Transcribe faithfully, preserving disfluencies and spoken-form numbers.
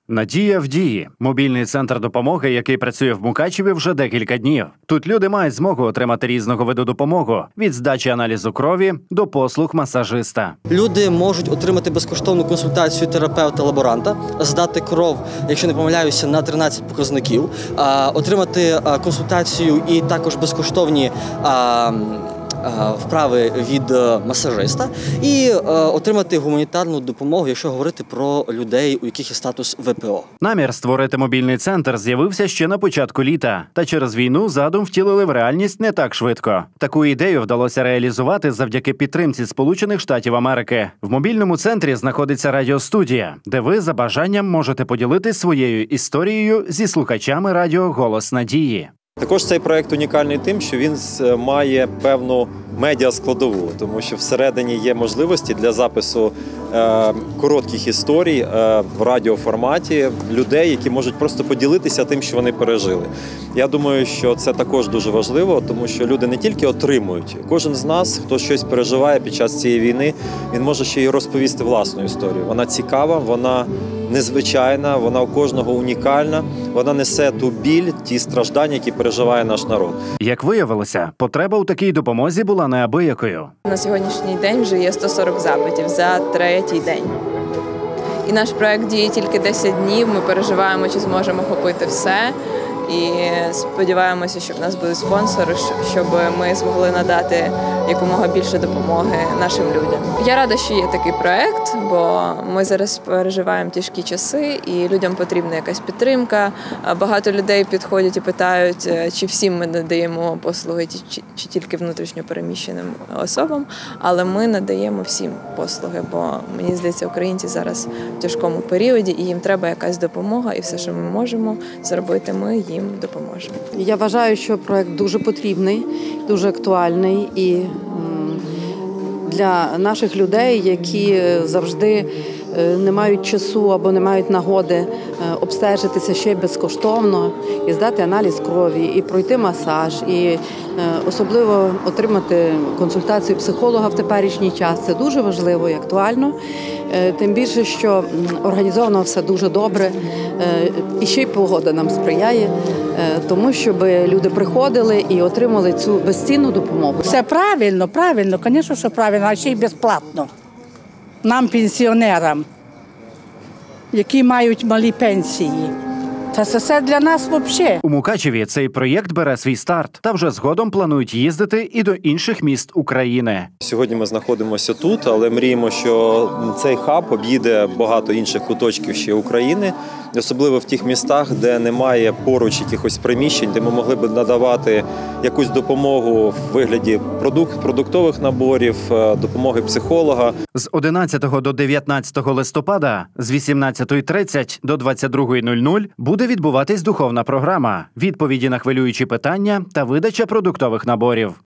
Надія в дії – мобільний центр допомоги, який працює в Мукачеві вже декілька днів. Тут люди мають змогу отримати різного виду допомогу – від здачі аналізу крові до послуг масажиста. Люди можуть отримати безкоштовну консультацію терапевта-лаборанта, здати кров, якщо не помиляюся, на тринадцять показників, отримати консультацію і також безкоштовні вправи від масажиста і отримати гуманітарну допомогу, якщо говорити про людей, у яких є статус ве пе о. Намір створити мобільний центр з'явився ще на початку літа. Та через війну задум втілили в реальність не так швидко. Таку ідею вдалося реалізувати завдяки підтримці Сполучених Штатів Америки. В мобільному центрі знаходиться радіостудія, де ви за бажанням можете поділитись своєю історією зі слухачами радіо «Голос Надії». Також цей проєкт унікальний тим, що він має певну медіаскладову, тому що всередині є можливості для запису е, коротких історій е, в радіоформаті людей, які можуть просто поділитися тим, що вони пережили. Я думаю, що це також дуже важливо, тому що люди не тільки отримують. Кожен з нас, хто щось переживає під час цієї війни, він може ще й розповісти власну історію. Вона цікава, вона незвичайна, вона у кожного унікальна, вона несе ту біль, ті страждання, які переживає наш народ. Як виявилося, потреба у такій допомозі була неабиякою. На сьогоднішній день вже є сто сорок запитів за третій день. І наш проект діє тільки десять днів, ми переживаємо, чи зможемо охопити все. І сподіваємося, що в нас будуть спонсори, щоб ми змогли надати якомога більше допомоги нашим людям. Я рада, що є такий проект, бо ми зараз переживаємо тяжкі часи, і людям потрібна якась підтримка. Багато людей підходять і питають, чи всім ми надаємо послуги, чи, чи тільки внутрішньо переміщеним особам, але ми надаємо всім послуги, бо, мені здається, українці зараз в тяжкому періоді, і їм треба якась допомога, і все, що ми можемо зробити, ми їм допоможемо. Я вважаю, що проект дуже потрібний, дуже актуальний і для наших людей, які завжди не мають часу або не мають нагоди обстежитися ще й безкоштовно, і здати аналіз крові, і пройти масаж, і особливо отримати консультацію психолога в теперішній час. Це дуже важливо і актуально. Тим більше, що організовано все дуже добре, і ще й погода нам сприяє, тому щоб люди приходили і отримали цю безцінну допомогу. Все правильно, правильно, звісно, що правильно, а ще й безплатно. Нам, пенсіонерам, які мають малі пенсії. Та це все для нас взагалі. У Мукачеві цей проєкт бере свій старт, та вже згодом планують їздити і до інших міст України. Сьогодні ми знаходимося тут, але мріємо, що цей хаб об'їде багато інших куточків ще України, особливо в тих містах, де немає поруч якихось приміщень, де ми могли б надавати якусь допомогу в вигляді продукт, продуктових наборів, допомоги психолога. З одинадцятого до дев'ятнадцятого листопада з вісімнадцятої тридцять до двадцять другої нуль нуль буде відбуватись духовна програма, відповіді на хвилюючі питання та видача продуктових наборів.